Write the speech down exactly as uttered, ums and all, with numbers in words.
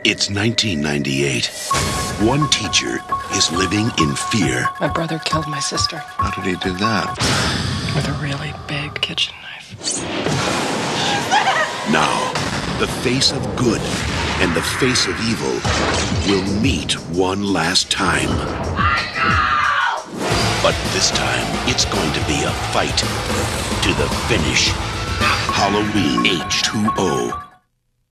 It's nineteen ninety-eight. One teacher is living in fear. My brother killed my sister. How did he do that? With a really big kitchen knife. Now, the face of good and the face of evil will meet one last time. But this time, it's going to be a fight to the finish. Halloween H two O.